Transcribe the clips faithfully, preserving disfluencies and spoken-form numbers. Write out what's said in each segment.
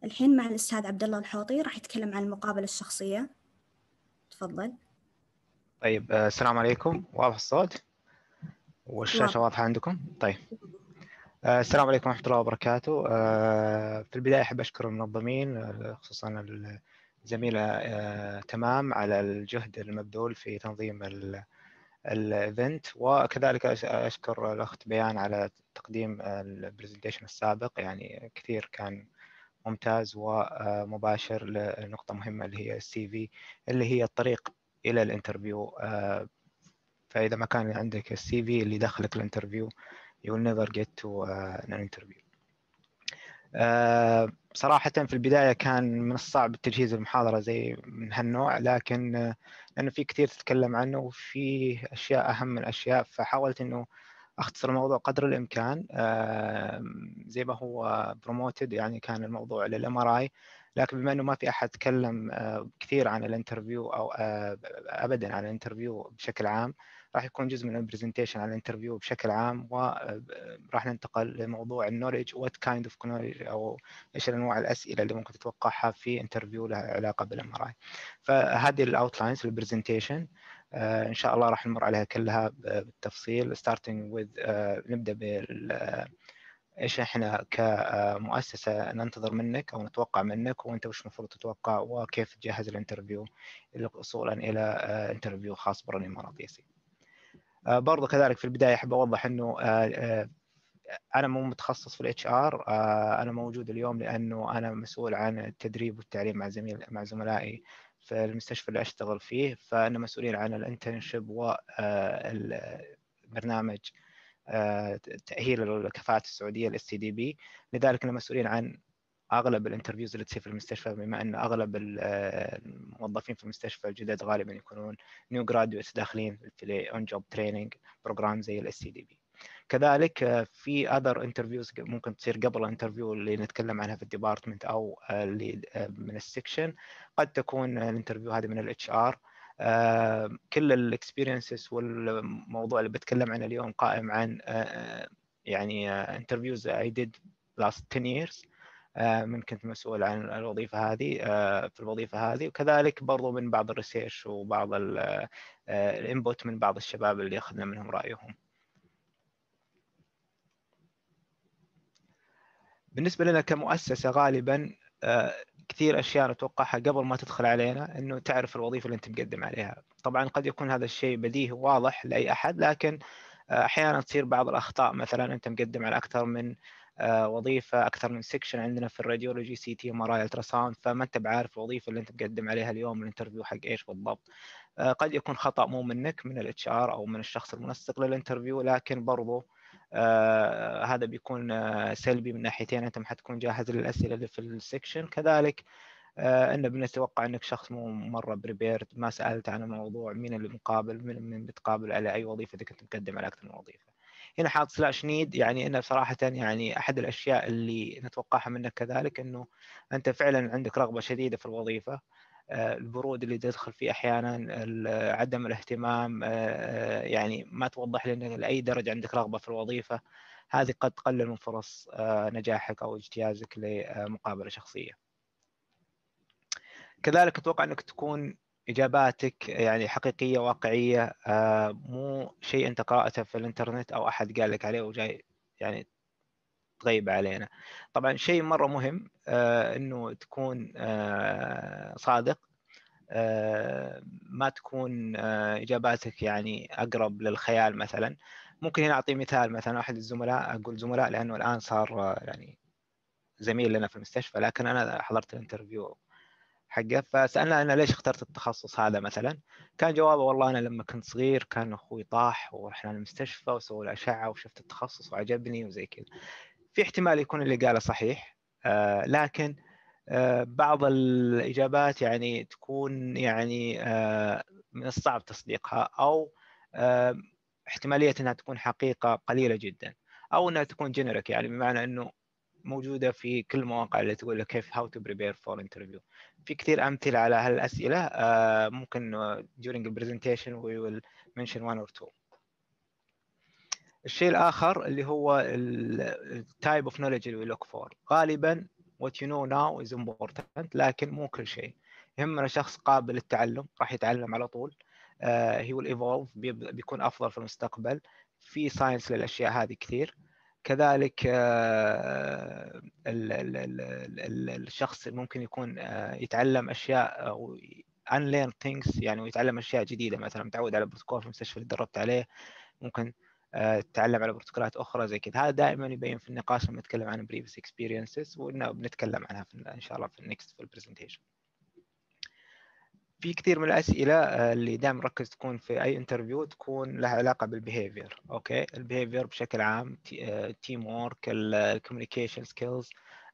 الحين مع الأستاذ عبد الله الحوطي راح يتكلم عن المقابلة الشخصية. تفضل. طيب، آه، السلام عليكم. واضح الصوت والشاشة واضح. واضحة عندكم؟ طيب. آه، السلام عليكم ورحمة الله وبركاته. آه، في البداية أحب أشكر المنظمين، آه، خصوصا الزميلة آه، تمام على الجهد المبذول في تنظيم الايفنت، وكذلك أش- أشكر الأخت بيان على تقديم البرزنتيشن السابق. يعني كثير كان ممتاز ومباشر لنقطة مهمة اللي هي السي في، اللي هي الطريق إلى الانترفيو. آه، فإذا ما كان عندك السي في اللي يدخلك الانترفيو you will never get to uh, an interview. uh, صراحة في البداية كان من الصعب تجهيز المحاضرة زي من هالنوع، لكن uh, لأنه في كثير تتكلم عنه وفي أشياء أهم من أشياء، فحاولت أنه أختصر الموضوع قدر الإمكان. uh, زي ما هو بروموتد، يعني كان الموضوع للإم آر آي، لكن بما أنه ما في أحد تكلم uh, كثير عن الانترفيو أو uh, أبدا عن الانترفيو بشكل عام، راح يكون جزء من البرزنتيشن على الانترفيو بشكل عام، وراح ننتقل لموضوع النولج، وات كايند اوف نولج، او ايش انواع الاسئله اللي ممكن تتوقعها في انترفيو لها علاقه بالام ار اي. فهذه الاوتلاينز للبرزنتيشن، آه ان شاء الله راح نمر عليها كلها بالتفصيل. ستارتنج وذ آه نبدا بال ايش احنا كمؤسسه ننتظر منك او نتوقع منك، وانت وش المفروض تتوقع، وكيف تجهز الانترفيو وصولا الى آه انترفيو خاص برا الاماراتيسي. آه برضو كذلك في البدايه احب اوضح انه آه آه انا مو متخصص في الاتش ار. انا موجود اليوم لانه انا مسؤول عن التدريب والتعليم مع زميل مع زملائي في المستشفى اللي اشتغل فيه، فانا مسؤولين عن الانترنشيب والبرنامج تاهيل الكفاءات السعوديه الاس سي دي بي. لذلك انا مسؤولين عن اغلب الانترفيوز اللي تصير في المستشفى، بما ان اغلب الموظفين في المستشفى الجدد غالبا يكونون نيو جرادويتس داخلين في اون جوب تريننج بروجرام زي الاس سي دي بي. كذلك في اذر انترفيوز ممكن تصير قبل الانترفيو اللي نتكلم عنها في الديبارتمنت او اللي من السكشن. قد تكون الانترفيو هذه من الاتش ار. كل الاكسبيرينسز والموضوع اللي بتكلم عنه اليوم قائم عن يعني انترفيوز اي ديد لاست عشر years. من كنت مسؤول عن الوظيفة هذه في الوظيفة هذه، وكذلك برضو من بعض الريسيرش وبعض الانبوت من بعض الشباب اللي أخذنا منهم رأيهم. بالنسبة لنا كمؤسسة غالبا كثير أشياء نتوقعها قبل ما تدخل علينا، إنه تعرف الوظيفة اللي أنت مقدم عليها. طبعا قد يكون هذا الشيء بديهي واضح لأي أحد، لكن أحيانا تصير بعض الأخطاء. مثلا أنت مقدم على أكثر من وظيفة، أكثر من سكشن عندنا في الراديولوجي، سي تي، ام ار اي، التراساوند، فما أنت بعارف الوظيفة اللي أنت مقدم عليها اليوم الانترفيو حق إيش بالضبط. قد يكون خطأ مو منك، من الاتش ار أو من الشخص المنسق للانترفيو، لكن برضو آه هذا بيكون آه سلبي من ناحيتين. انت ما حتكون جاهز للاسئله اللي في السكشن. كذلك آه انه بنتوقع انك شخص مو مره بريبيرد، ما سالت عن الموضوع، مين اللي مقابل، من من بتقابل على اي وظيفه اذا كنت مقدم على اكثر من وظيفه. هنا حاط سلاش نيد، يعني انه صراحه يعني احد الاشياء اللي نتوقعها منك كذلك انه انت فعلا عندك رغبه شديده في الوظيفه. البرود اللي تدخل فيه احيانا، عدم الاهتمام، يعني ما توضح لنا لاي درجه عندك رغبه في الوظيفه، هذه قد تقلل من فرص نجاحك او اجتيازك لمقابله شخصيه. كذلك اتوقع انك تكون اجاباتك يعني حقيقيه واقعيه، مو شيء انت قرأته في الانترنت او احد قال لك عليه وجاي يعني تغيب علينا. طبعا شيء مره مهم انه تكون صادق، ما تكون إجاباتك يعني أقرب للخيال. مثلا ممكن هنا أعطي مثال، مثلا أحد الزملاء، أقول زملاء لأنه الآن صار يعني زميل لنا في المستشفى، لكن أنا حضرت الانترفيو حقه، فسألنا أنا ليش اخترت التخصص هذا مثلا. كان جوابه والله أنا لما كنت صغير كان أخوي طاح ورحنا المستشفى وسووا الأشعة وشفت التخصص وعجبني وزي كذا. في احتمال يكون اللي قاله صحيح، آه لكن بعض الإجابات يعني تكون يعني من الصعب تصديقها، أو احتمالية أنها تكون حقيقة قليلة جدا، أو أنها تكون جينيريك، يعني بمعنى أنه موجودة في كل المواقع اللي تقول لك كيف how to prepare for interview. في كثير أمثلة على هالأسئلة، ممكن during the presentation we will mention one or two. الشيء الآخر اللي هو ال type of knowledge اللي we look for. غالبا what you know now is important، لكن مو كل شيء. يهمنا شخص قابل للتعلم، راح يتعلم على طول، uh, he will evolve، بيكون أفضل في المستقبل. في ساينس للأشياء هذه كثير. كذلك uh, ال ال ال ال الشخص ممكن يكون uh, يتعلم أشياء أو unlearn things، يعني ويتعلم أشياء جديدة. مثلا متعود على بروتوكول في المستشفى اللي تدربت عليه، ممكن تتعلم على بروتوكولات أخرى زي كذا. هذا دائما يبين في النقاش لما نتكلم عن previous experiences، وإنه بنتكلم عنها في إن شاء الله في النكست في البرزنتيشن. في كثير من الأسئلة اللي دائما نركز تكون في أي انترفيو تكون لها علاقة بالبيهيفير. أوكي، البيهيفير بشكل عام، تيم وورك، الكوميونيكيشن سكيلز،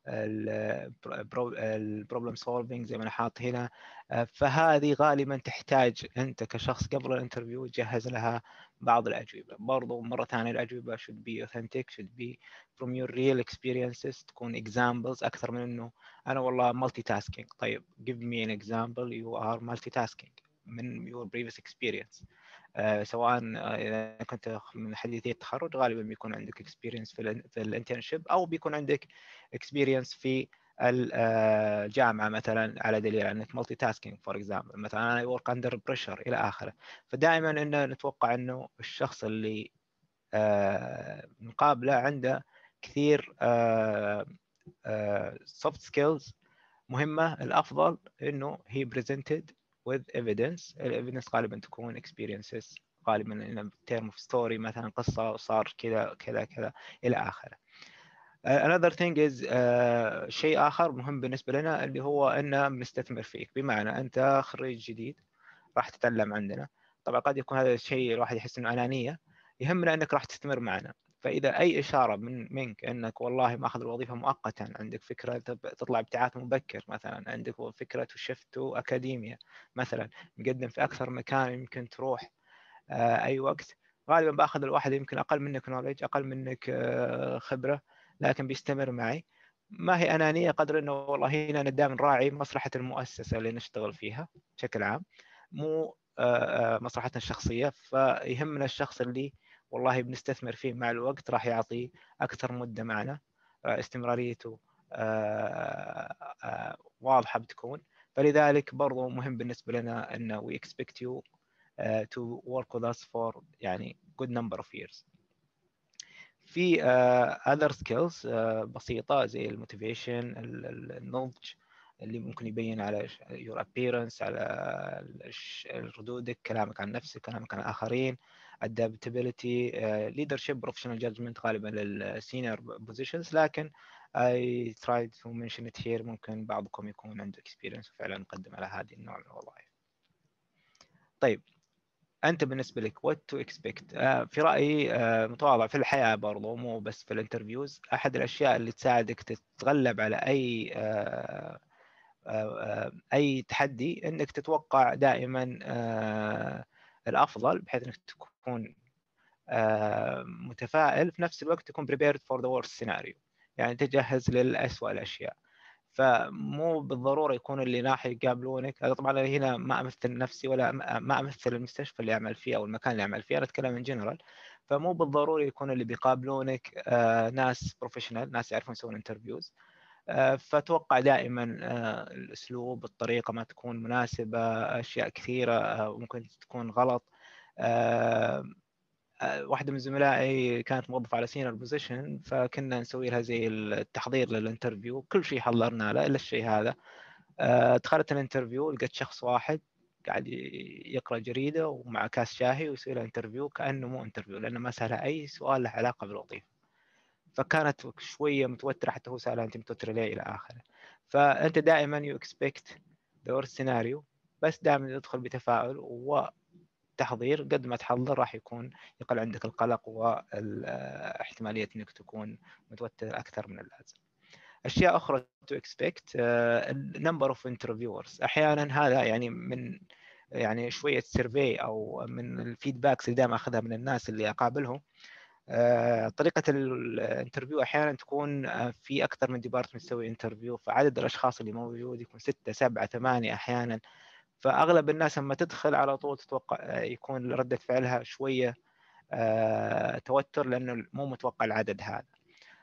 البروبلم سولفينج زي ما انا حاط هنا. فهذه غالبا تحتاج انت كشخص قبل الانترفيو تجهز لها بعض الاجوبه. برضو مره ثانيه الاجوبه should be authentic، should be from your real experiences، تكون examples اكثر من انه انا والله multitasking. طيب give me an example you are multitasking من your previous experience. Uh, سواء إذا كنت من حديثي التخرج غالبا بيكون عندك experience في ال في الانترنشيب، أو بيكون عندك experience في الجامعة مثلا، على دليل أنك multitasking for example، مثلا I work under pressure إلى آخره. فدائما إن نتوقع إنه الشخص اللي uh, نقابله عنده كثير uh, uh, soft skills مهمة. الأفضل إنه he presented with evidence. evidence غالبا تكون experiences، غالبا إنه term of story، مثلا قصة صار كذا كذا كذا إلى آخره. another thing is uh, شيء آخر مهم بالنسبة لنا اللي هو إنه بنستثمر فيك. بمعنى أنت خريج جديد راح تتعلم عندنا، طبعا قد يكون هذا الشيء الواحد يحس إنه أنانية، يهمنا أنك راح تستمر معنا. فإذا أي إشارة من منك أنك والله ماخذ الوظيفة مؤقتا، عندك فكرة تطلع ابتعاث مبكر مثلا، عندك فكرة شفت أكاديمية مثلا، مقدم في أكثر مكان يمكن تروح آه أي وقت، غالبا باخذ الواحد يمكن أقل منك نوليج، أقل منك آه خبرة، لكن بيستمر معي. ما هي أنانية قدر أنه والله هنا ندام نراعي مصلحة المؤسسة اللي نشتغل فيها بشكل عام، مو آه مصلحتنا الشخصية. فيهمنا الشخص اللي والله بنستثمر فيه مع الوقت راح يعطي أكثر مدة معنا، استمراريته واضحة بتكون. فلذلك برضو مهم بالنسبة لنا أنه we expect you to work with us for يعني good number of years. في other skills بسيطة زي الموتيفيشن، النضج اللي ممكن يبين على your appearance، على ردودك، كلامك عن نفسك، كلامك عن الآخرين، adaptability، leadership، professional judgment غالبا للسينيور positions، لكن I tried to mention it here. ممكن بعضكم يكون عنده experience وفعلا نقدم على هذه النوع من الوظائف. طيب أنت بالنسبة لك what to expect؟ آه في رأيي آه متواضع في الحياة برضو، مو بس في الانترفيوز، أحد الأشياء اللي تساعدك تتغلب على أي آه آه أي تحدي إنك تتوقع دائما آه الأفضل، بحيث إنك تكون آه متفائل، في نفس الوقت تكون prepared for the worst scenario، يعني تجهز للأسوأ الأشياء. فمو بالضروره يكون اللي راح يقابلونك، انا طبعا هنا ما امثل نفسي ولا ما امثل المستشفى اللي اعمل فيه او المكان اللي اعمل فيه، انا اتكلم من جنرال. فمو بالضروري يكون اللي بيقابلونك آه ناس بروفيشنال، ناس يعرفون يسوون انترفيوز. آه فتوقع دائما آه الاسلوب، الطريقه ما تكون مناسبه، اشياء كثيره آه ممكن تكون غلط. آه واحدة من زملائي كانت موظفة على سينيور بوزيشن، فكنا نسوي لها زي التحضير للانترفيو، كل شيء حضرنا له إلا الشيء هذا. دخلت الانترفيو لقيت شخص واحد قاعد يقرأ جريدة ومع كاس شاهي ويسوي له انترفيو كأنه مو انترفيو، لأنه ما سألها أي سؤال له علاقة بالوظيفة. فكانت شوية متوترة، حتى هو سألها أنت متوترة ليه إلى آخره. فأنت دائما you expect the worst scenario، بس دائما تدخل بتفاؤل و تحضير. قد ما تحضر راح يكون يقل عندك القلق واحتمالية انك تكون متوتر اكثر من اللازم. اشياء اخرى to expect number of interviewers. احيانا هذا يعني من يعني شوية سيرفي او من الفيدباكس اللي دائما اخذها من الناس اللي اقابلهم. طريقة الانترفيو احيانا تكون في اكثر من ديبارتمنت تسوي انترفيو، فعدد الاشخاص اللي موجود يكون ستة سبعة ثمانية احيانا. فأغلب الناس لما تدخل على طول تتوقع يكون ردة فعلها شوية آه توتر، لأنه مو متوقع العدد هذا.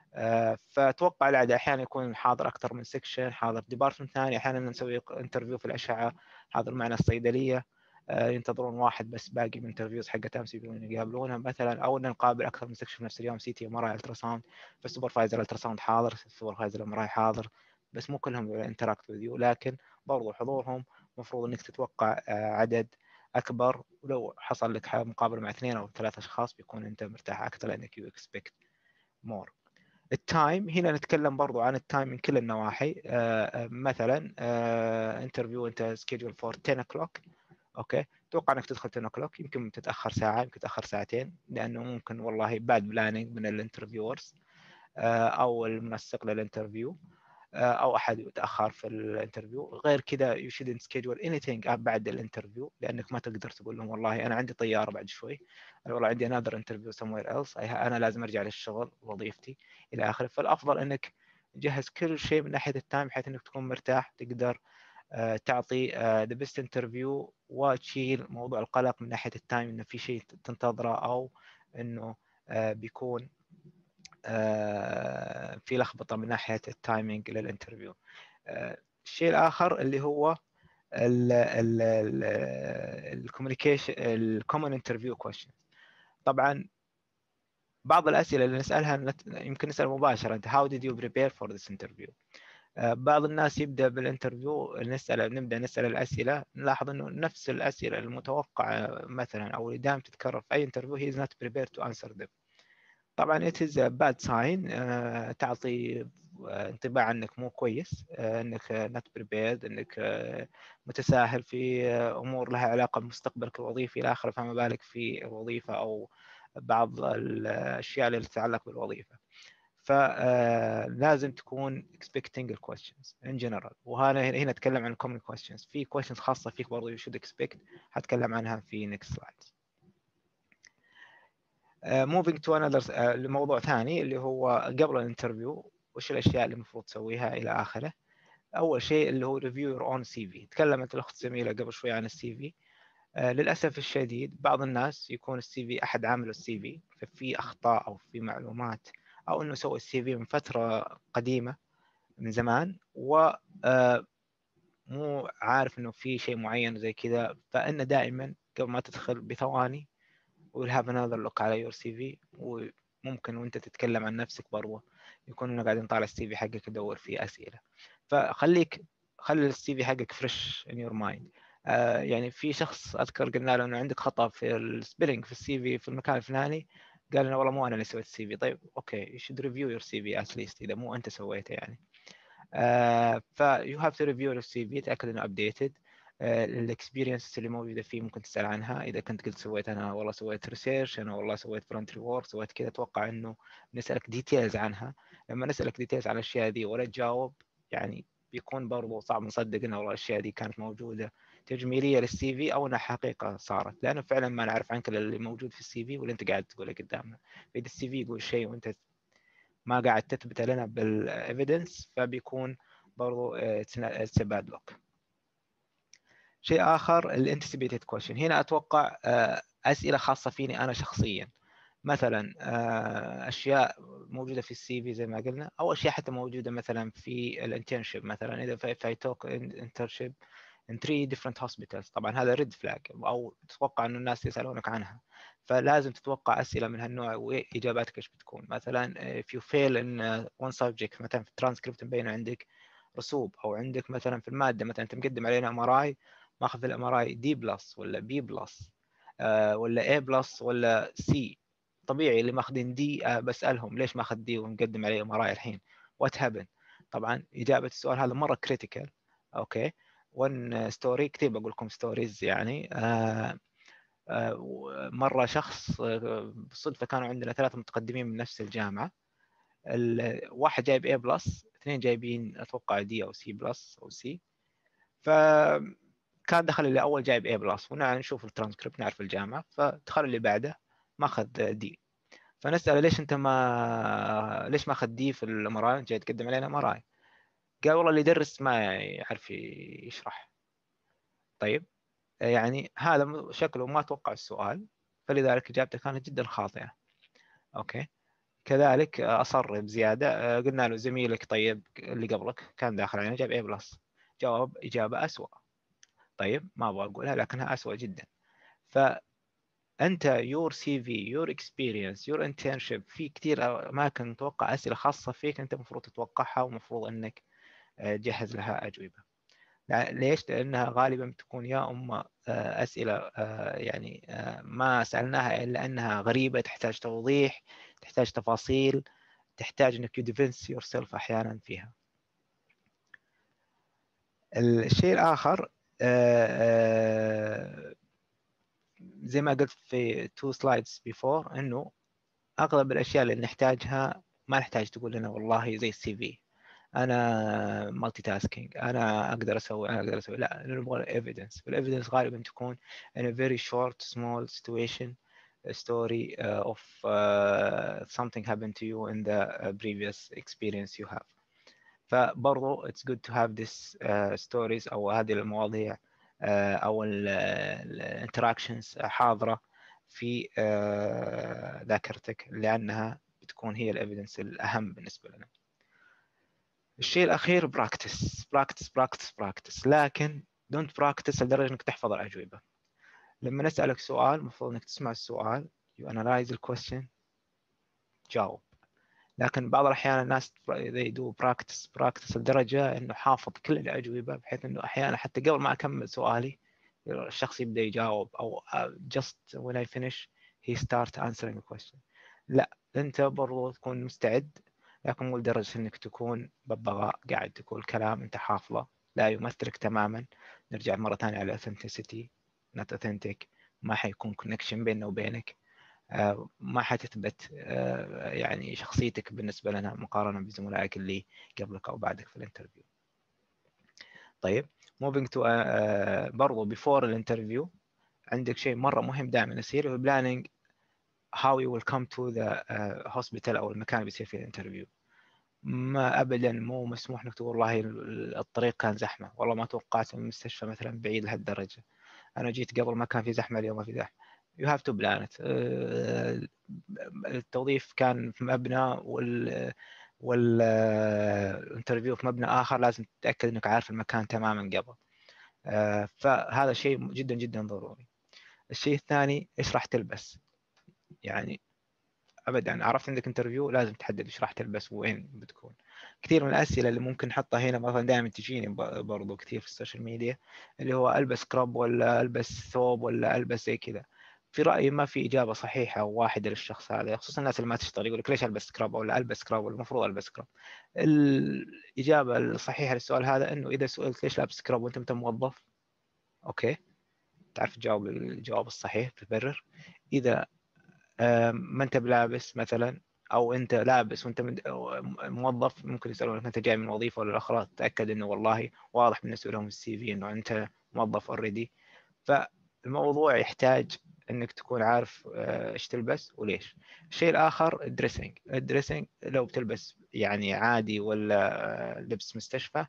فتوقع العادة أحيانا يكون حاضر أكثر من سكشن، حاضر ديبارتمنت ثاني، أحيانا نسوي انترفيو في الأشعة حاضر معنا الصيدلية، ينتظرون واحد بس باقي من انترفيوز حقت امس يبون يقابلونها مثلا، او ان نقابل اكثر من سكشن في نفس اليوم، سي تي ام ار اي الترا ساوند، فالسوبرفايزر الترا ساوند حاضر، السوبرفايزر ام ار اي حاضر، بس مو كلهم انتراكت وذ يو، لكن برضو حضورهم مفروض انك تتوقع عدد اكبر، ولو حصل لك مقابله مع اثنين او ثلاث اشخاص بيكون انت مرتاح اكثر لانك يو اكسبكت مور. التايم هنا نتكلم برضو عن التايم من كل النواحي. آه مثلا آه انترفيو انت سكيدول فور عشرة o'clock، اوكي، توقع انك تدخل عشرة o'clock، يمكن تتاخر ساعه، يمكن تتاخر ساعتين، لانه ممكن والله باد بلاننج من الانترفيورز آه او المنسق للانترفيو او احد يتاخر في الانترفيو. غير كذا you shouldn't schedule anything بعد الانترفيو، لانك ما تقدر تقول لهم والله انا عندي طياره بعد شوي، انا والله عندي another interview somewhere else، انا لازم ارجع للشغل وظيفتي الى اخره. فالافضل انك تجهز كل شيء من ناحيه التايم بحيث انك تكون مرتاح، تقدر تعطي ذا بيست انترفيو، وتشيل موضوع القلق من ناحيه التايم انه في شيء تنتظره او انه بيكون في لخبطه من ناحيه التايمينج للانترفيو. الشيء الاخر اللي هو الكوميونيكيشن، الكومن انترفيو كويشن. طبعا بعض الاسئله اللي نسالها يمكن نسال مباشره، انت how did you prepare for this interview. بعض الناس يبدا بالانترفيو نسال نبدا نسال الاسئله، نلاحظ انه نفس الاسئله المتوقعه مثلا او اللي دائما تتكرر في اي انترفيو he is not prepared to answer them. طبعا it is a bad sign، تعطي انطباع انك مو كويس، انك not prepared، انك متساهل في امور لها علاقه بمستقبلك الوظيفي الى اخره، فما بالك في الوظيفه او بعض الاشياء اللي تتعلق بالوظيفه. فلازم تكون expecting the questions in general. وهنا هنا اتكلم عن common questions، في questions خاصه فيك برضو you should expect، هتكلم عنها في next slide. Uh, moving to another uh, لموضوع ثاني اللي هو قبل الانترفيو وش الاشياء اللي المفروض تسويها الى اخره. اول شيء اللي هو review your own سي في. تكلمت الاخت سميره قبل شوي عن السي في. uh, للاسف الشديد بعض الناس يكون السي في احد عامل السي في ففي اخطاء او في معلومات، او انه سوى السي في من فتره قديمه من زمان و uh, مو عارف انه في شيء معين زي كذا. فانه دائما قبل ما تدخل بثواني we'll have another look على your سي في، وممكن وانت تتكلم عن نفسك برضه يكون قاعد نطالع السي في حقك ندور فيه اسئله. فخليك خلي السي في حقك فريش in your mind. آه يعني في شخص اذكر قلنا له انه عندك خطا في السبيلنج في السي في في المكان الفلاني، قال لنا والله مو انا اللي سويت السي في. طيب اوكي you should review your سي في at least اذا مو انت سويته يعني. آه ف you have to review your سي في، تاكد انه updated. الاكسبيرينس اللي موجوده فيه ممكن تسال عنها، اذا كنت قلت سويت انا والله سويت ريسيرش، انا والله سويت فولنتري وورك، سويت كذا، اتوقع انه نسالك ديتيلز عنها. لما نسالك ديتيلز عن الاشياء دي ولا تجاوب يعني بيكون برضو صعب نصدق ان والله الاشياء دي كانت موجوده تجميليه للسي في او انها حقيقه صارت، لانه فعلا ما نعرف عنك اللي موجود في السي في واللي انت قاعد تقوله قدامنا. اذا السي في يقول شيء وانت ما قاعد تثبت لنا بالايفيدنس فبيكون برضو اتس باد لوك. شيء اخر الانتسيبيتد كويشن. هنا اتوقع اسئله خاصه فيني انا شخصيا، مثلا اشياء موجوده في السي في زي ما قلنا، او اشياء حتى موجوده مثلا في الانترنشيب. مثلا اذا في توك انترنشيب in three different hospitals، طبعا هذا ريد فلاج او تتوقع انه الناس يسالونك عنها، فلازم تتوقع اسئله من هالنوع واجاباتك ايش بتكون. مثلا if you fail in one subject، مثلا في الترانسكريبت مبين عندك رسوب، او عندك مثلا في الماده مثلا انت مقدم علينا ام ار اي ماخذ الام ار اي دي بلس ولا بي بلس آه ولا اي بلس ولا سي، طبيعي اللي ماخذين دي آه بسالهم ليش ماخذ دي ومقدم عليه ام ار اي الحين، وات هابن. طبعا اجابه السؤال هذا مره كريتيكال. اوكي ون ستوري كثير بقول لكم ستوريز يعني. آه آه مره شخص آه بالصدفه كانوا عندنا ثلاثه متقدمين من نفس الجامعه، واحد جايب اي بلس، اثنين جايبين اتوقع دي او سي بلس او سي، فكان دخل اللي اول جايب اي بلس ونحن نشوف الترانسكريبت نعرف الجامعه، فدخل اللي بعده ماخذ دي. فنسأله ليش انت ما ليش ما اخذ دي في الام ار اي جاي تقدم علينا ام ار اي؟ قال والله اللي يدرس ما يعرف يشرح. طيب يعني هذا شكله ما توقع السؤال، فلذلك اجابته كانت جدا خاطئه. اوكي كذلك أصر بزيادة، قلنا له زميلك طيب اللي قبلك كان داخل علينا جاب A بلس، جاوب إجابة أسوأ. طيب ما أبغى أقولها لكنها أسوأ جدا. فأنت your سي في your experience your internship في كثير أماكن توقع أسئلة خاصة فيك أنت المفروض تتوقعها ومفروض أنك تجهز لها أجوبة. ليش؟ لأنها غالبا بتكون يا أما أسئلة يعني ما سألناها إلا أنها غريبة، تحتاج توضيح، تحتاج تفاصيل، تحتاج أنك يدفنس يور سيلف أحيانا فيها. الشيء الآخر زي ما قلت في two slides before أنه أغلب الأشياء اللي نحتاجها ما نحتاج تقول لنا والله زي السي في انا مالتي تاسكينج، انا اقدر اسوي انا اقدر اسوي لا، نبغى ايفيدنس. والايفيدنس غالبا تكون in a very short small situation a story uh, of uh, something happened to you in the uh, previous experience you have. فبرضو it's good to have this uh, stories او هذه المواضيع uh, او الانتراكشنز حاضرة في uh, ذاكرتك، لانها بتكون هي الايفيدنس الاهم بالنسبة لنا. الشيء الأخير براكتس براكتس براكتس براكتس، لكن دونت براكتس لدرجة إنك تحفظ الأجوبة. لما نسألك سؤال المفروض إنك تسمع السؤال you analyze the question جاوب. لكن بعض الأحيان الناس they do practice practice لدرجة إنه حافظ كل الأجوبة، بحيث إنه أحيانا حتى قبل ما أكمل سؤالي الشخص يبدأ يجاوب، أو just when I finish he start answering the question. لا، أنت برضو تكون مستعد، لكن مو لدرجة إنك تكون ببغاء قاعد تقول كلام أنت حافظه لا يمثلك تماما. نرجع مرة ثانية على authenticity not authentic، ما حيكون connection بيننا وبينك، ما حتثبت يعني شخصيتك بالنسبة لنا مقارنة بزملائك اللي قبلك أو بعدك في الانترفيو. طيب moving to uh, برضو before الانترفيو عندك شيء مرة مهم دائما يصير هو planning how you will come to the uh, hospital أو المكان اللي بيصير فيه الانترفيو. ما أبدا مو مسموح لك تقول والله الطريق كان زحمة، والله ما توقعت المستشفى مثلا بعيد لهالدرجة، أنا جيت قبل ما كان في زحمة اليوم ما في زحمة. you have to plan it. التوظيف كان في مبنى وال والانترفيو في مبنى آخر، لازم تتأكد أنك عارف المكان تماما قبل. فهذا شيء جدا جدا ضروري. الشيء الثاني إيش راح تلبس. يعني ابدا عرفت عندك انترفيو لازم تحدد ايش راح تلبس وين بتكون. كثير من الاسئله اللي ممكن نحطها هنا مثلا دائما تجيني برضو كثير في السوشيال ميديا، اللي هو البس كراب ولا البس ثوب ولا البس زي كذا. في رايي ما في اجابه صحيحه واحده للشخص هذا، خصوصا الناس اللي ما تشتغل يقول لك ليش البس كراب ولا البس كراب ولا المفروض البس كراب. الاجابه الصحيحه للسؤال هذا انه اذا سئلت ليش لابس كراب وانت انت موظف، اوكي تعرف تجاوب الجواب الصحيح تبرر. اذا ما انت بلابس مثلا، او انت لابس وانت موظف، ممكن يسالونك انت جاي من وظيفه ولا الاخرى، تاكد انه والله واضح بالنسبه لهم السي في انه انت موظف اوريدي. فالموضوع يحتاج انك تكون عارف ايش تلبس وليش. الشيء الاخر الدريسنج. الدريسنج لو بتلبس يعني عادي ولا لبس مستشفى،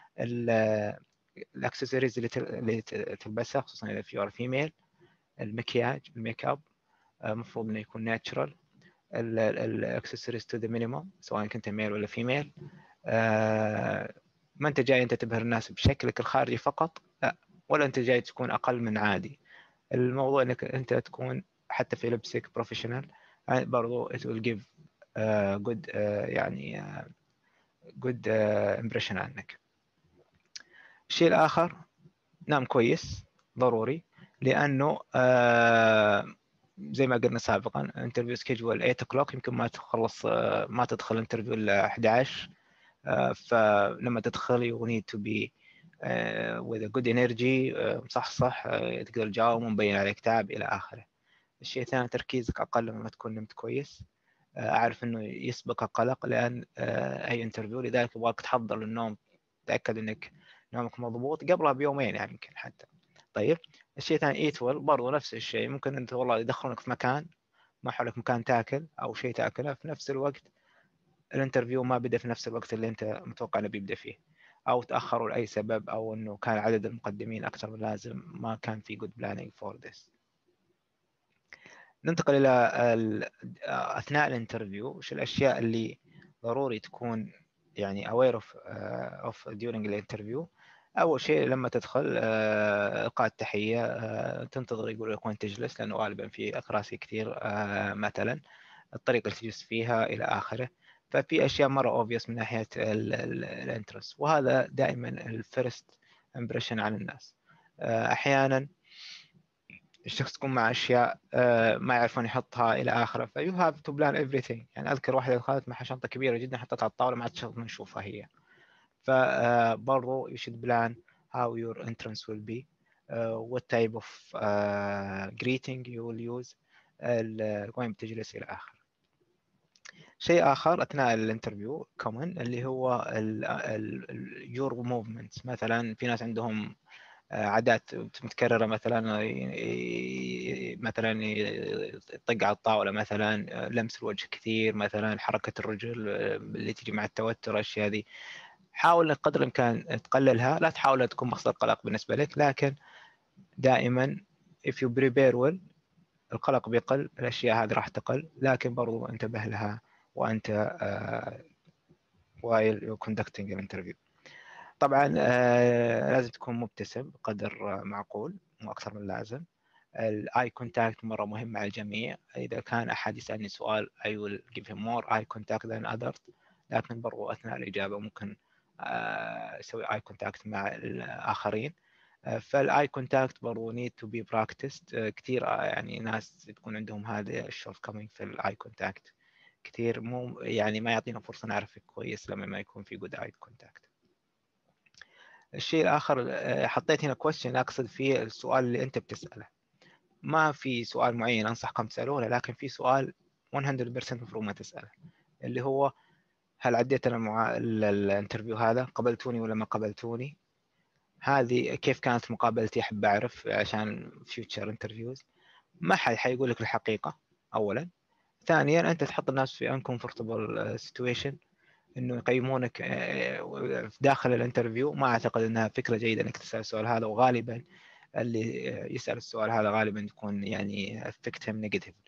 الاكسسوارز اللي تلبسها خصوصا اذا في فيميل، المكياج الميك اب المفروض انه يكون ناتشرال. الاكسسوارز تو ذا مينيمم سواء كنت ميل ولا فيميل. آه ما انت جاي انت تبهر الناس بشكلك الخارجي فقط، لا، ولا انت جاي تكون اقل من عادي. الموضوع انك انت تكون حتى في لبسك بروفيشنال برضو it will give uh, good uh, يعني uh, good uh, impression عنك. الشيء الاخر نام كويس ضروري، لانه uh, زي ما قلنا سابقا انترفيو سكيجول ثمانية o'clock يمكن ما تخلص ما تدخل انترفيو الا أحد عشر. فلما تدخل you need to be with a good energy صح صح تقدر تجاوب ومبين عليك تعب الى اخره. الشيء الثاني تركيزك اقل لما تكون نمت كويس. اعرف انه يسبق قلق لان اي انترفيو، لذلك ابغاك تحضر للنوم، تاكد انك نومك مضبوط قبلها بيومين يعني يمكن حتى. طيب الشيء الثاني ايت ويل برضو نفس الشيء، ممكن انت والله يدخلونك في مكان ما حولك مكان تاكل او شيء تاكله في نفس الوقت الانترفيو ما بدا في نفس الوقت اللي انت متوقع انه بيبدا فيه، او تاخروا لاي سبب، او انه كان عدد المقدمين اكثر من لازم، ما كان في good planning for this. ننتقل إلى أثناء الانترفيو وش الأشياء اللي ضروري تكون يعني aware of uh, of during الانترفيو. أول شيء لما تدخل إلقاء التحية، تنتظر يقول لك وين تجلس، لأنه غالبا في كراسي كثير مثلا، الطريقة اللي تجلس فيها إلى آخره. ففي أشياء مرة obvious من ناحية الانترست، وهذا دائما الفيرست امبريشن على الناس. أحيانا الشخص تكون مع أشياء ما يعرفون يحطها إلى آخره، فيو هاف تو بلان everything. يعني أذكر واحدة دخلت معها شنطة كبيرة جدا حطتها على الطاولة ما عاد شغل نشوفها هي. فبرضو you should plan how your entrance will be, uh, what type of uh, greeting you will use, وين بتجلس إلى آخره. شيء آخر أثناء الانترفيو كومن اللي هو ال ال your movements. مثلا في ناس عندهم عادات متكررة، مثلا مثلا يطق على الطاولة، مثلا لمس الوجه كثير، مثلا حركة الرجل اللي تجي مع التوتر، الأشياء هذه حاول قدر الإمكان تقللها. لا تحاول تكون مصدر قلق بالنسبة لك، لكن دائما if you prepare well القلق بيقل، الأشياء هذه راح تقل، لكن برضو انتبه لها وأنت uh, while you're conducting an interview. طبعا آه لازم تكون مبتسم بقدر معقول، مو أكثر من اللازم. الاي كونتاكت مرة مهم مع الجميع. إذا كان أحد يسألني سؤال I will give him more eye contact than others، لكن برضو أثناء الإجابة ممكن آه أسوي اي كونتاكت مع الآخرين. آه فالاي كونتاكت برضو need to be practiced. آه كثير آه يعني ناس تكون عندهم هذا الشورت كومينج في الاي كونتاكت كثير، مو يعني ما يعطينا فرصة نعرفك كويس لما ما يكون في good eye contact. الشيء الآخر حطيت هنا question، أقصد فيه السؤال اللي أنت بتسأله. ما في سؤال معين أنصحكم تسألوه، لكن في سؤال مية بالمية المفروض ما تسأله، اللي هو هل عديت أنا مع الانترفيو هذا، قبلتوني ولا ما قبلتوني، هذه كيف كانت مقابلتي، أحب أعرف عشان future interviews. ما حد حيقول لك الحقيقة أولا. ثانيا أنت تحط الناس في uncomfortable situation، انه يقيمونك في داخل الانترفيو. ما اعتقد انها فكره جيده انك تسال السؤال هذا، وغالبا اللي يسال السؤال هذا غالبا يكون يعني affect him negatively.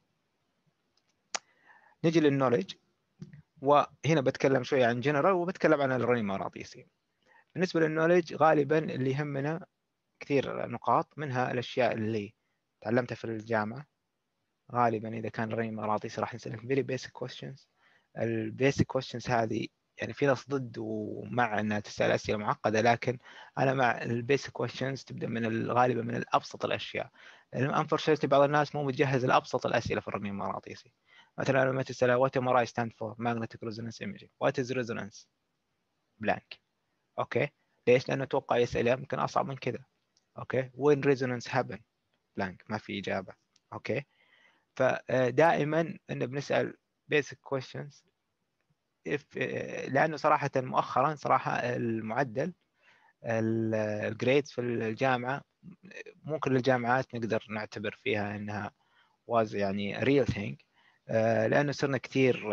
نجي للنولج، وهنا بتكلم شويه عن جنرال وبتكلم عن الرنين مغناطيسي. بالنسبه للنولج غالبا اللي يهمنا كثير نقاط، منها الاشياء اللي تعلمتها في الجامعه. غالبا اذا كان الرنين مغناطيسي راح نسالك very basic questions. البيسك questions هذه يعني في ناس ضد ومع انها تسال اسئله معقده، لكن انا مع البيسك questions تبدا من غالبا من الابسط الاشياء. unfortunately بعض الناس مو متجهز لابسط الاسئله في الرنين المغناطيسي. مثلا لما تسال what M R I stand for magnetic resonance imaging what is resonance blank. اوكي ليش؟ لانه اتوقع يسال يمكن اصعب من كذا. اوكي when resonance happen blank ما في اجابه. اوكي فدائما ان بنسال basic questions، لانه صراحه مؤخرا صراحه المعدل الجريد في الجامعه مو كل الجامعات نقدر نعتبر فيها انها واز يعني ريل ثينج، لانه صرنا كثير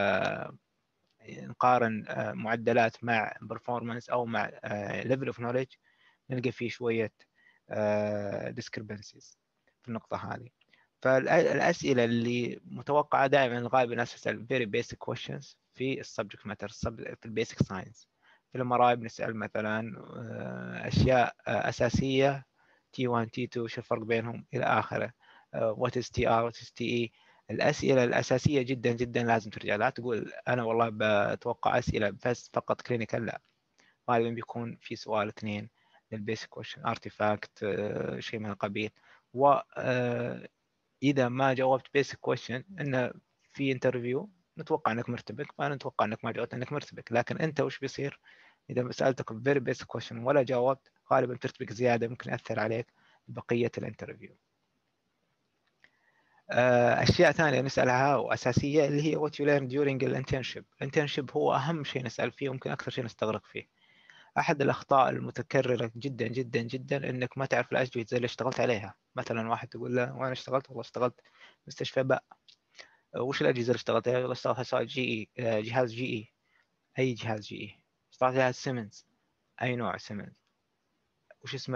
نقارن معدلات مع performance او مع level of knowledge، نلقى فيه شويه discrepancies في النقطه هذه. فالاسئله اللي متوقعه دائما الغالب الناس تسال very basic questions في السبجكت ماتر في البيسك ساينس. في الام بنسال مثلا اشياء اساسيه تي واحد تي اثنين شو الفرق بينهم الى اخره، what is تي ار what is تي اي. الاسئله الاساسيه جدا جدا لازم ترجع. لا تقول انا والله بتوقع اسئله بس فقط كلينيكال، لا غالبا بيكون في سؤال اثنين للبيسك كويشن ارتيفاكت شيء من القبيل. و اذا ما جاوبت بيسك كويشن انه في انترفيو نتوقع انك مرتبك، ما نتوقع انك ما جاوبت انك مرتبك. لكن انت وش بيصير اذا سالتك فيري بيسك كويشن ولا جاوبت؟ غالبا ترتبك زياده، ممكن ياثر عليك بقيه الانترفيو. اشياء ثانيه نسالها واساسيه اللي هي what you learn during الانترنشيب. الانترنشيب هو اهم شيء نسال فيه، وممكن اكثر شيء نستغرق فيه. احد الاخطاء المتكرره جدا جدا جدا انك ما تعرف الاجهزه اللي اشتغلت عليها. مثلا واحد تقول له وانا اشتغلت، والله اشتغلت مستشفى باء. وش الاجهزه اللي اشتغلت عليها؟ والله اشتغلت على جي اي، جهاز جي اي. اي جهاز جي اي؟ اشتغلت على سيمنز. اي نوع سيمنز؟ وش اسم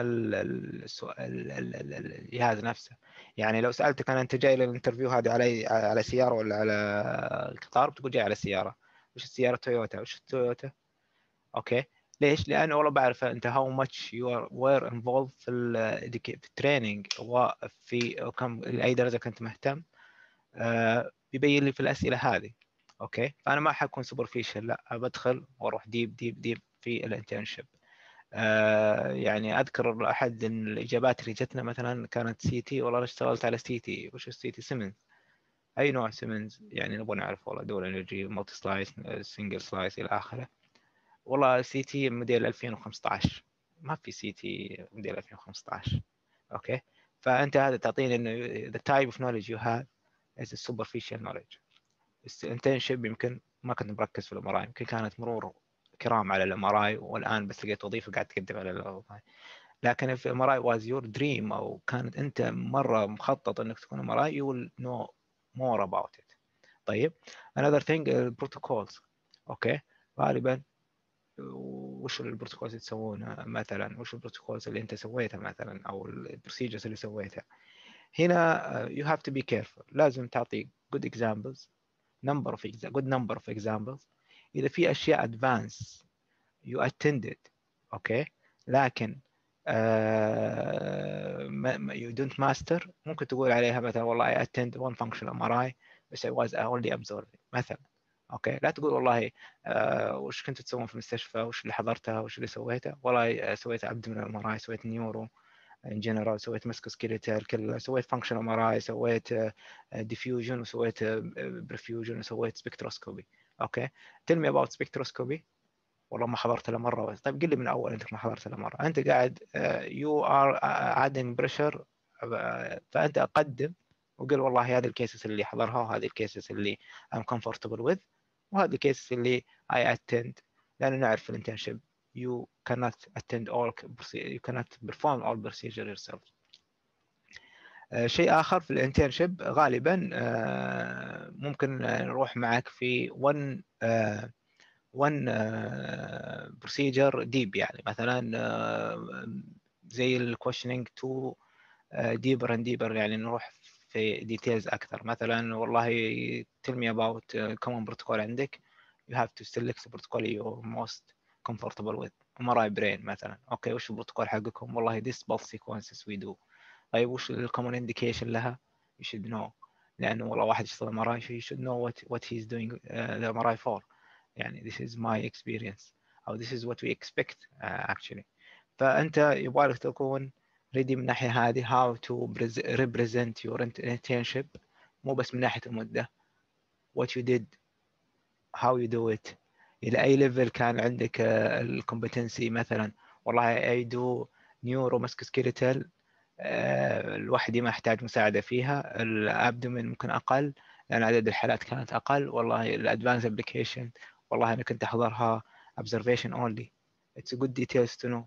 الجهاز نفسه. يعني لو سألتك أنا أنت جاي للانترفيو هذه على على سيارة ولا على القطار، بتقول جاي على سيارة. وش السيارة؟ تويوتا. وش التويوتا؟ أوكي. ليش؟ لأنه والله بعرف أنت how much you are were involved في ال في التريننج وفي كم لأي درجة كنت مهتم. آه بيبين لي في الأسئلة هذه. أوكي. فأنا ما حكون سوبرفيشال، لا بدخل وأروح ديب ديب ديب في الانترنشيب. آه يعني اذكر احد الاجابات اللي جتنا مثلا كانت سي تي. والله انا اشتغلت على سي تي. وش السي تي؟ سيمنز. اي نوع سيمنز؟ يعني نبغى نعرف والله دول انرجي، مالتي سلايس، سنجل سلايس الى اخره. والله سي تي موديل ألفين وخمسة عشر، ما في سي تي موديل ألفين وخمسة عشر. اوكي. فانت هذا تعطيني انه the type of knowledge you have is a superficial knowledge. الانترنشيب يمكن ما كنت مركز في الام ار اي، يمكن كانت مرور كرام على الام ار اي، والان بس لقيت وظيفه قاعد تقدم على الام ار اي. لكن في ام ار اي واز يور دريم، او كانت انت مره مخطط انك تكون ام ار اي، you will know more about it. طيب another thing البروتوكولز. اوكي. غالبا وش البروتوكولز تسوونها مثلا؟ وش البروتوكولز اللي انت سويتها مثلا، او البروسيجرز اللي سويتها؟ هنا you have to be careful. لازم تعطي good examples, number of exa- good number of examples. اذا في اشياء advanced you attended. اوكي. لكن uh, you don't master، ممكن تقول عليها مثلا والله I attend one functional M R I بس I was only observing مثلا. اوكي. لا تقول والله uh, وش كنت تسوون في المستشفى، وش اللي حضرتها، وش اللي سويته. والله سويت abdominal M R I، سويت نيورو ان جنرال، سويت مسكوسكيليتال كله، سويت فانكشنال ام ار اي، سويت ديفيوجن، وسويت برفيوجن، وسويت سبكتروسكوبي. اوكي. tell me about سبكتروسكوبي. والله ما حضرت له مره. طيب قل لي من اول انت ما حضرت له مره. انت قاعد يو ار ادنج بريشر، فانت اقدم وقل والله هذه الكيسز اللي حضرها، وهذه الكيسز اللي ام كومفورتبل وذ، وهذه الكيسز اللي اي اتند. لانه نعرف في الانترنشيب you cannot attend all you cannot perform all procedure yourself. uh, شيء آخر في الانترنشيب غالبا uh, ممكن نروح معك في one uh, one uh, procedure deep. يعني مثلا uh, زي الكويشنينج تو deeper and deeper، يعني نروح في details أكثر. مثلا والله tell me about uh, common protocol عندك. you have to select the protocol you're most comfortable with. ام ار اي برين مثلا. اوكي. وش البروتوكول حقكم؟ والله this both sequences we do. طيب وش الكومن انديكيشن لها؟ you should know. لانه والله واحد يشتغل ام ار اي you should know what what he's doing uh, the ام ار اي for. يعني this is my experience او this is what we expect uh, actually. فانت يبغالك تكون ready من ناحيه هذه how to represent your internship، مو بس من ناحيه المده what you did how you do it. الى اي ليفل كان عندك الكومبتنسي. مثلا والله I do neuro musculoskeletal لوحدي ما احتاج مساعده فيها. الابدومين ممكن اقل لان عدد الحالات كانت اقل. والله الادفانس ابلكيشن والله انا كنت احضرها observation only. it's a good details to know.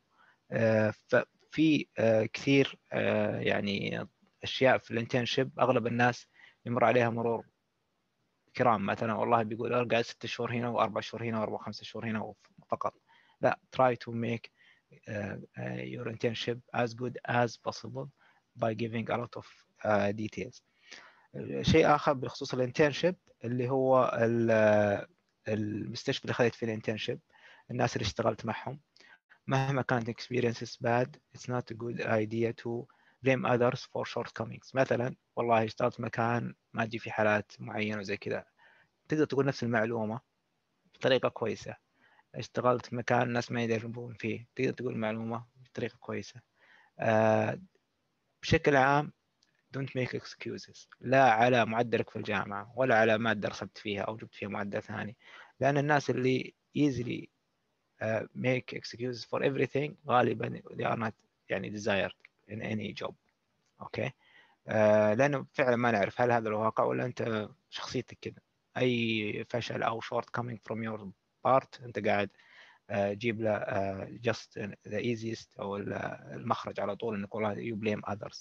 ففي كثير يعني اشياء في الانترنشيب اغلب الناس يمر عليها مرور كرام. مثلا والله بيقول ارجع ست شهور هنا واربع شهور هنا واربع خمس شهور هنا فقط. لا try to make uh, uh, your internship as good as possible by giving a lot of uh, details. شيء آخر بخصوص الانترنشيب اللي هو المستشفى اللي خذيت فيه الانترنشيب، الناس اللي اشتغلت معهم مهما كانت experiences bad it's not a good idea to blame others for shortcomings. مثلا والله اشتغلت مكان ما تجي في حالات معينة وزي كذا، تقدر تقول نفس المعلومة بطريقة كويسة. اشتغلت مكان الناس ما يدربون فيه، تقدر تقول المعلومة بطريقة كويسة. آه بشكل عام don't make excuses، لا على معدلك في الجامعة ولا على مادة رسبت فيها أو جبت فيها معدل ثاني. لأن الناس اللي easily uh, make excuses for everything غالبا they are not يعني desired in any job. أوكي. آه لأنه فعلا ما نعرف هل هذا الواقع ولا أنت شخصيتك كذا. أي فشل أو short coming from your part أنت قاعد جيب له just the easiest أو المخرج على طول إنك والله you blame others.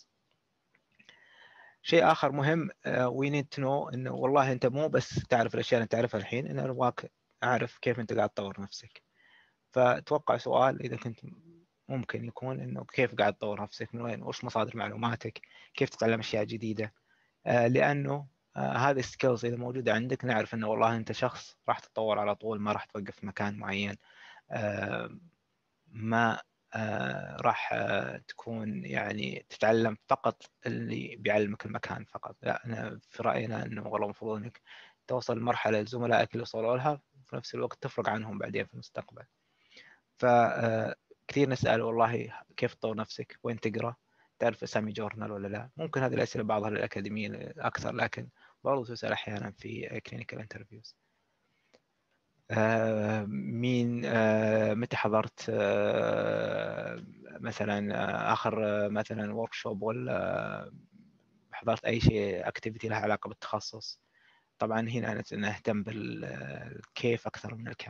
شيء آخر مهم we need to know إنه والله أنت مو بس تعرف الأشياء اللي أنت تعرفها الحين، إنه أبغاك أعرف كيف أنت قاعد تطور نفسك. فتوقع سؤال إذا كنت ممكن يكون إنه كيف قاعد تطور نفسك، من وين، وش مصادر معلوماتك، كيف تتعلم أشياء جديدة. آه لأنه آه هذه السكيلز إذا موجودة عندك نعرف إنه والله أنت شخص راح تتطور على طول، ما راح توقف في مكان معين. آه ما آه راح آه تكون يعني تتعلم فقط اللي بيعلمك المكان فقط. لا، أنا في رأينا إنه والله المفروض إنك توصل لمرحلة زملائك اللي وصلوا لها في نفس الوقت تفرق عنهم بعدين في المستقبل. فكثير نسأل والله كيف تطور نفسك، وين تقرأ، تعرف أسامي جورنال ولا لا. ممكن هذه الأسئلة بعضها للأكاديميين أكثر، لكن برضو تسأل أحيانا في كلينيكال انترفيوز. آه مين آه متى حضرت آه مثلا آه آخر آه مثلا وركشوب، ولا حضرت أي شيء اكتيفيتي لها علاقة بالتخصص. طبعا هنا نهتم بالكيف أكثر من الكم.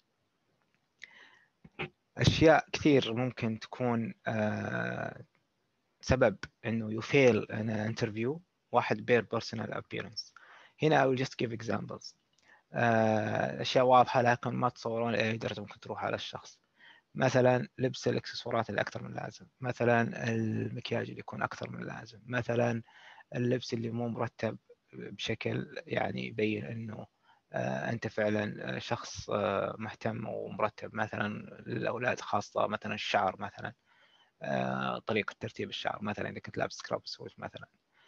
أشياء كثير ممكن تكون آه سبب إنه يفيل an interview. واحد بير personal appearance. هنا I will just give examples. آه أشياء واضحة لكن ما تصورون إلى أي درجة ممكن تروح على الشخص. مثلا لبس الإكسسوارات اللي أكثر من اللازم، مثلا المكياج اللي يكون أكثر من اللازم، مثلا اللبس اللي مو مرتب بشكل يعني يبين إنه آه أنت فعلا شخص آه مهتم ومرتب. مثلا للأولاد خاصة مثلا الشعر، مثلا آه طريقة ترتيب الشعر، مثلا إذا كنت لابس سكراب سويت مثلا.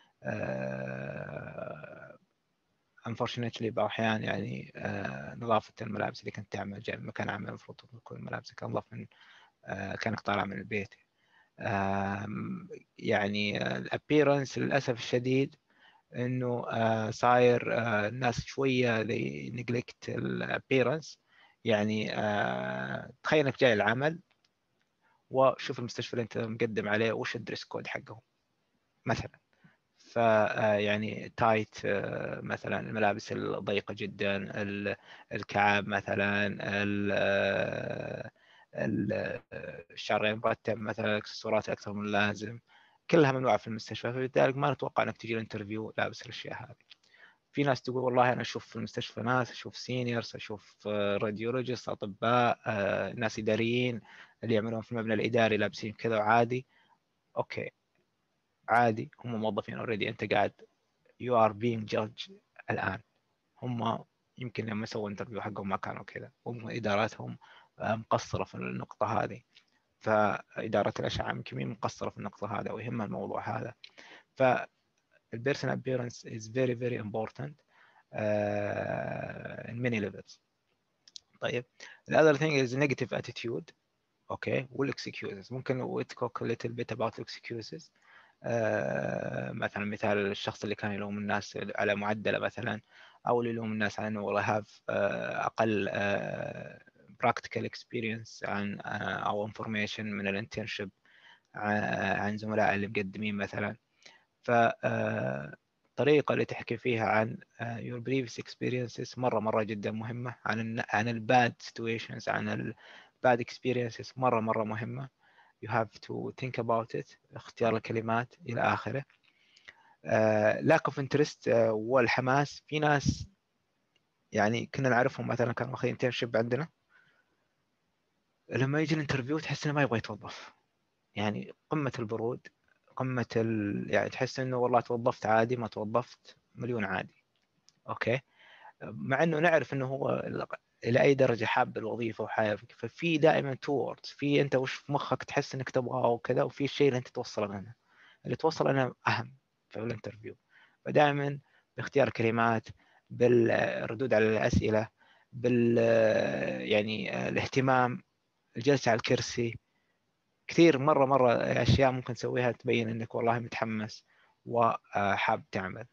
آه unfortunately بعض الأحيان يعني آه نظافة الملابس اللي كنت تعمل جاي مكان عمل المفروض تكون ملابسك أنظف من آه كانك طالع من البيت. آه يعني الابيرنس للأسف الشديد إنه آه صاير آه الناس شوية they neglect الابيرنس. يعني آه تخيل إنك جاي العمل وشوف المستشفى اللي أنت مقدم عليه وش الدريس كود حقهم مثلا. فيعني تايت مثلا، الملابس الضيقة جدا، الكعب مثلا، الشعر مرتب مثلا، الاكسسوارات أكثر من اللازم، كلها ممنوعة في المستشفى. فلذلك ما نتوقع أنك تجي الانترفيو لابس الأشياء هذه. في ناس تقول والله أنا أشوف في المستشفى ناس، أشوف سينيورز، أشوف راديولوجيست، أطباء، ناس إداريين اللي يعملون في المبنى الإداري لابسين كذا وعادي. أوكي عادي، هم موظفين اوريدي، انت قاعد you are being judged الان. هم يمكن لما سووا انترفيو حقهم ما كانوا كذا، هم اداراتهم مقصره في النقطه هذه. فاداره الاشعه يمكن مقصره في النقطه هذا ويهمها الموضوع هذا. فالبيرسونال appearance is very very important uh, in many levels. طيب the other thing is negative attitude. اوكي والاكسكيوزز. ممكن we talk a little bit about excuses. آه مثلا مثال الشخص اللي كان يلوم الناس على معدله مثلا، او اللي يلوم الناس على انه والله هاف آه اقل آه practical experience عن آه او information من الانترنشيب عن زملاء اللي مقدمين مثلا. فالطريقة اللي تحكي فيها عن your previous experiences مرة مرة جدا مهمة. عن عن الباد situations، عن الباد experiences مرة مرة مهمة. you have to think about it. اختيار الكلمات إلى آخره. uh, lack of interest uh, والحماس. في ناس يعني كنا نعرفهم مثلا كانوا واخذين internship عندنا، لما يجي الانترفيو تحس انه ما يبغى يتوظف. يعني قمة البرود، قمة ال... يعني تحس انه والله توظفت عادي، ما توظفت مليون عادي. اوكي، مع انه نعرف انه هو الى اي درجة حاب الوظيفة وحابب. ففي دائما توردز، في انت وش في مخك تحس انك تبغاه وكذا، وفي الشيء اللي انت توصل لنا، اللي توصل لنا اهم في الانترفيو. فدائما باختيار كلمات، بالردود على الاسئلة، بال يعني الاهتمام، الجلسة على الكرسي. كثير مرة مرة أشياء ممكن تسويها تبين أنك والله متحمس وحاب تعمل.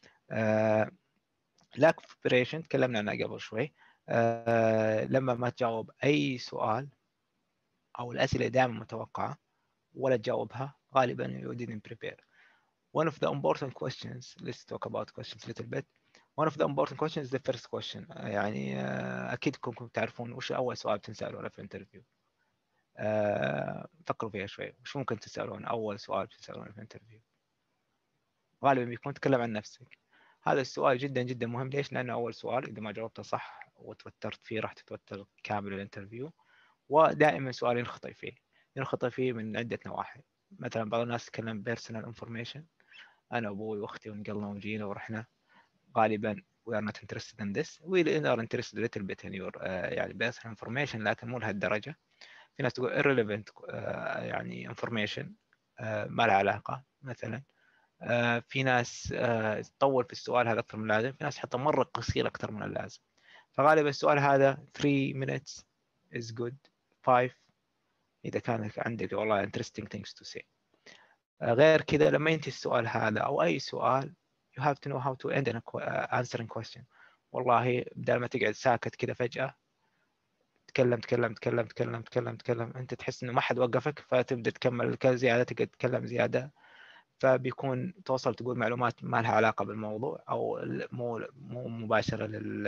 lack of preparation تكلمنا عنها قبل شوي. لما ما تجاوب أي سؤال أو الأسئلة دائما متوقعة ولا تجاوبها، غالبا you didn't prepare. One of the important questions, let's talk about questions a little bit. One of the important questions is the first question. يعني أكيد كنتم تعرفون وش أول سؤال بتنسألونه في الانترفيو. أه فكروا فيها شوي. وش ممكن تسألون أول سؤال تسألونه في الانترفيو؟ غالبا بيكون تكلم عن نفسك. هذا السؤال جدا جدا مهم. ليش؟ لأنه أول سؤال إذا ما جاوبته صح وتوترت فيه راح تتوتر كامل الانترفيو، ودائما سؤال ينخطئ فيه. ينخطئ فيه من عدة نواحي. مثلا بعض الناس تتكلم personal information، أنا أبوي وأختي ونقلنا وجينا ورحنا، غالبا we are not interested in this we are interested a little bit in your uh, يعني personal information، لكن مو لهالدرجة. في ناس تقول irrelevant uh, يعني information uh, ما لها علاقة مثلا. uh, في ناس uh, تطول في السؤال هذا أكثر من اللازم، في ناس حتى مرة قصير أكثر من اللازم. فغالبا السؤال هذا three minutes is good، five إذا كان عندك والله interesting things to say. غير كذا لما ينتهي السؤال هذا أو أي سؤال you have to know how to end an answering question. والله بدل ما تقعد ساكت كذا فجأة تكلم تكلم تكلم تكلم تكلم تكلم أنت تحس إنه ما حد وقفك، فتبدأ تكمل زيادة، تقعد تتكلم زيادة، فبيكون توصل تقول معلومات ما لها علاقة بالموضوع أو مو مو مباشرة لل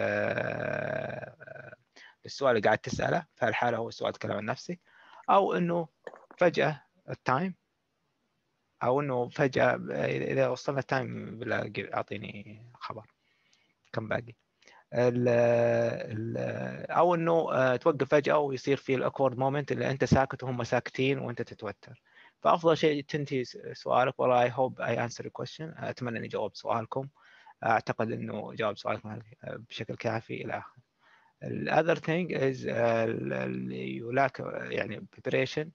للسؤال اللي قاعد تسأله. في الحالة هو السؤال تكلم عن نفسك، أو إنه فجأة التايم، او انه فجاه اذا وصلنا تايم بالله اعطيني خبر كم باقي، ال ال او انه توقف فجاه ويصير في الاكورد مومنت اللي انت ساكت وهم ساكتين وانت تتوتر. فافضل شيء تنتهي سؤالك والله I hope I answer your question، اتمنى اني جاوبت سؤالكم، اعتقد انه جاوب سؤالكم بشكل كافي الى اخره. ال other thing is اللي you lack يعني preparation،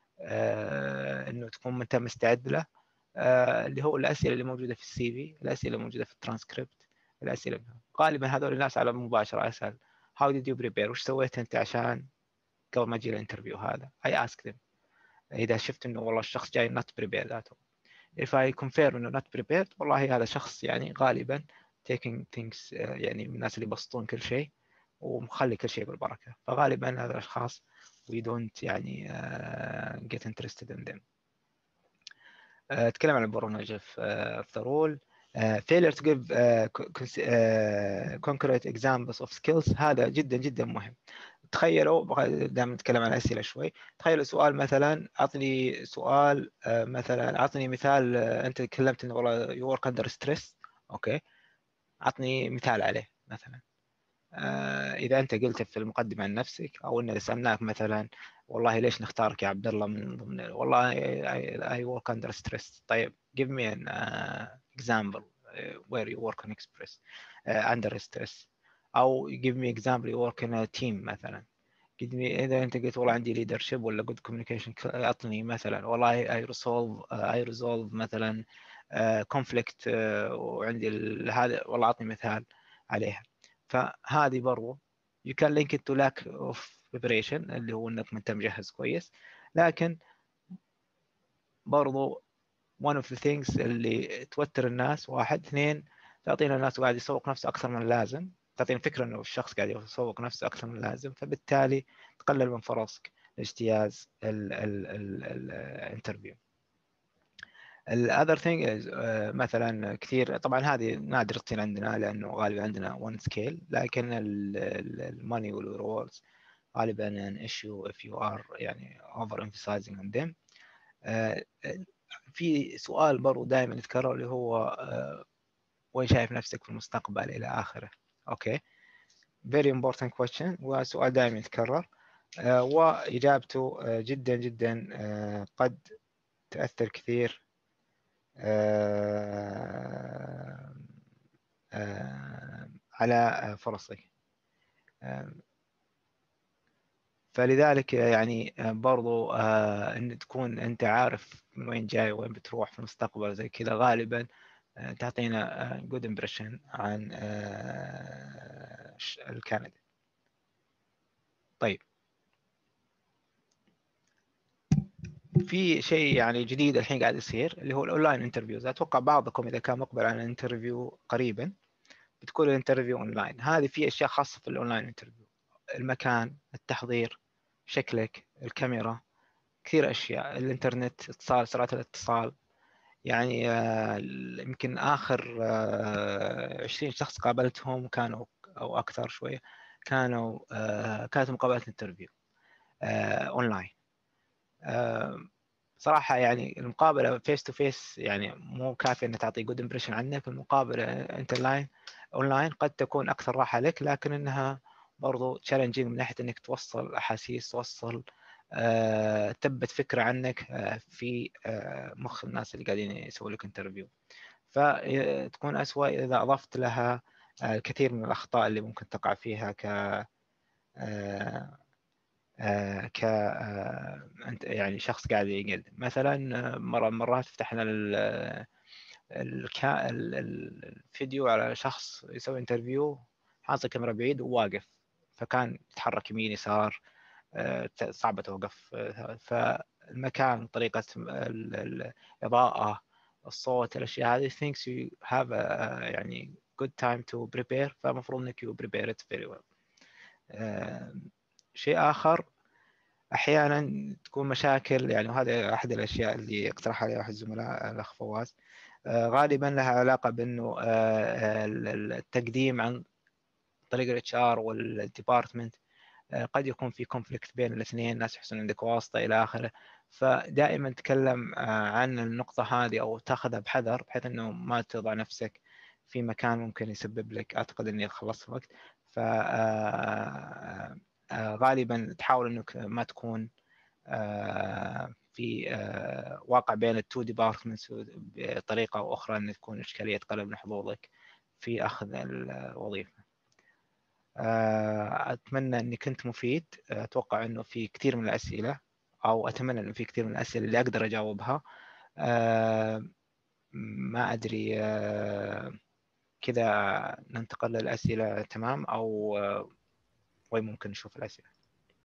انه تكون انت مستعد له، آه اللي هو الاسئله اللي موجوده في السي في، الاسئله اللي موجوده في الترانسكريبت، الاسئله غالبا هذول الناس على مباشره اسال how did you prepare، وش سويت انت عشان قبل ما اجي الانترفيو هذا. I ask them اذا شفت انه والله الشخص جاي not prepared at all. if I confirm انه not prepared والله هذا شخص يعني غالبا taking things آه يعني من الناس اللي يبسطون كل شيء ومخلي كل شيء بالبركه، فغالبا هذا الاشخاص we don't يعني uh, get interested in them. اتكلم عن البرمجه في the role uh, failure to give uh, uh, concrete examples of skills. هذا جدا جدا مهم. تخيلوا دائما نتكلم عن اسئله شوي، تخيلوا سؤال مثلا اعطني سؤال uh, مثلا اعطني مثال، uh, انت تكلمت انه والله you work under stress، اوكي اعطني مثال عليه مثلا. آه اذا انت قلت في المقدمه عن نفسك او ان سالناك مثلا والله ليش نختارك يا عبد الله من ضمن والله I, I work under stress، طيب give me an uh, example where you work on express uh, under stress، او give me example you work in a team مثلا. give me اذا انت قلت والله عندي leadership ولا good communication اعطني مثلا والله I resolve uh, I resolve مثلا uh, conflict uh, وعندي هذا والله اعطني مثال عليها. فهذه برضو you can link it to lack of preparation اللي هو انك ما انت مجهز كويس، لكن برضو one of the things اللي توتر الناس، واحد اثنين تعطينا الناس قاعد يسوق نفسه اكثر من اللازم، تعطينا فكره انه الشخص قاعد يسوق نفسه اكثر من اللازم، فبالتالي تقلل من فرصك لاجتياز الانترفيو. الاذر ثينج از مثلا كثير طبعا هذه نادر تصير عندنا لانه غالبا عندنا one scale، لكن الماني والريوردز غالبا an issue if you are يعني over emphasizing on them. uh, في سؤال برضو دائما يتكرر اللي هو uh, وين شايف نفسك في المستقبل الى اخره. اوكي very important question، وسؤال دائما يتكرر uh, واجابته uh, جدا جدا uh, قد تاثر كثير آه آه على فرصك. آه فلذلك يعني برضو آه ان تكون انت عارف من وين جاي وين بتروح في المستقبل زي كذا غالبا آه تعطينا good impression عن آه الكندي. طيب في شيء يعني جديد الحين قاعد يصير اللي هو الاونلاين انترفيوز. اتوقع بعضكم اذا كان مقبل على الانترفيو قريبا بتكون الانترفيو اونلاين. هذه في اشياء خاصه في الاونلاين انترفيو، المكان، التحضير، شكلك، الكاميرا، كثير اشياء، الانترنت، اتصال، سرعه الاتصال. يعني يمكن اخر عشرين شخص قابلتهم كانوا او اكثر شويه كانوا كانت مقابلات انترفيو اونلاين. صراحة يعني المقابلة فيس تو فيس يعني مو كافية أن تعطي جود امبريشن عنك. المقابلة انترلاين اونلاين قد تكون أكثر راحة لك، لكن إنها برضو تشالنجينج من ناحية إنك توصل أحاسيس، توصل آه، تثبت فكرة عنك آه، في آه، مخ الناس اللي قاعدين يسووا لك انترفيو. فتكون أسوأ إذا أضفت لها آه، الكثير من الأخطاء اللي ممكن تقع فيها ك آه، آه، ك آه، أنت يعني شخص قاعد يقلد. مثلا آه، مرة من مرات فتحنا ال- الكا... ال- ال- الفيديو على شخص يسوي انترفيو حاطط الكاميرا بعيد وواقف، فكان يتحرك يمين يسار، آه، صعبة توقف. آه، فالمكان، طريقة ال- الإضاءة، الصوت، الأشياء هذه things you have a, يعني good time to prepare، فمفروض إنك you prepare it very well. آه، شيء آخر أحيانا تكون مشاكل، يعني وهذا أحد الأشياء اللي اقترح عليها أحد الزملاء الأخ فواز، آه، غالبا لها علاقة بأنه آه، التقديم عن طريق الاتش ار والديبارتمنت قد يكون في كونفليكت بين الاثنين، ناس يحسون عندك واسطة إلى آخره. فدائما تكلم عن النقطة هذه أو تاخذها بحذر، بحيث أنه ما تضع نفسك في مكان ممكن يسبب لك، أعتقد أني خلصت الوقت. فغالبا تحاول أنك ما تكون في واقع بين التو ديبارتمنتس بطريقة أو أخرى، أن تكون إشكالية تقلل من حظوظك في أخذ الوظيفة. أتمنى أني كنت مفيد. أتوقع أنه في كثير من الأسئلة، أو أتمنى أنه في كثير من الأسئلة اللي أقدر أجاوبها. ما أدري كذا ننتقل للأسئلة، تمام؟ أو وين ممكن نشوف الأسئلة؟